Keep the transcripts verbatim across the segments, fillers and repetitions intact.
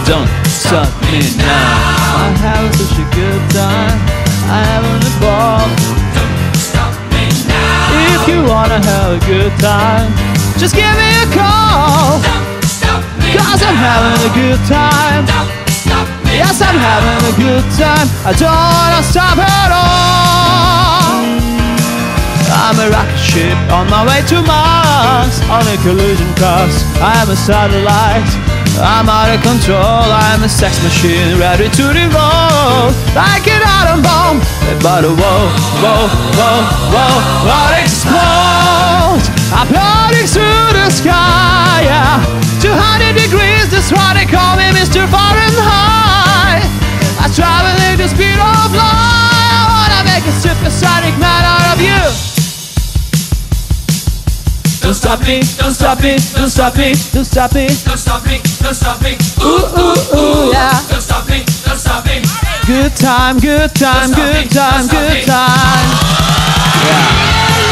Don't stop me now. I'm having such a good time. I'm having a ball. Don't stop me now. If you wanna have a good time, just give me a call. Don't stop me Cause I'm having a good time. Don't stop me Yes, I'm having a good time. I don't wanna stop at all. I'm a rocket ship on my way to Mars, on a collision course. I'm a satellite, I'm out of control. I'm a sex machine ready to revolt, like an atom bomb. But whoa, whoa, whoa, whoa, what explode? I'm floating through the sky, yeah. two hundred degrees, that's why they call me Mister Fahrenheit. I travel at the speed of light. I wanna make a supersonic man out of you. Don't stop me, don't stop me, don't stop me, Don't stop me. don't stop me, don't stop me. Ooh, ooh, ooh, yeah. Don't stop me, don't stop me. Good time, good time, good time, good time. Yeah.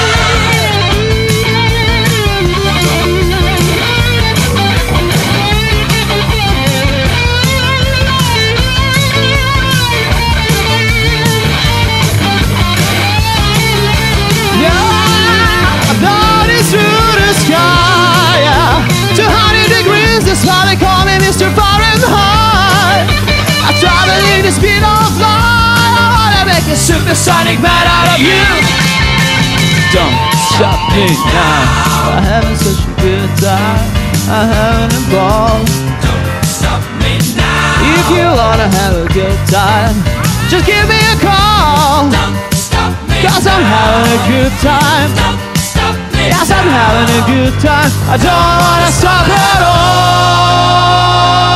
That's why they call me Mister Fahrenheit. I travel in the speed of light. I wanna make a supersonic man out of you. Don't stop me now. I'm having such a good time. I'm having a ball. Don't stop me now. If you wanna have a good time, just give me a call. Don't stop me Cause I'm having a good time. Don't stop me Yes, I'm having a good time. I don't wanna stop at all.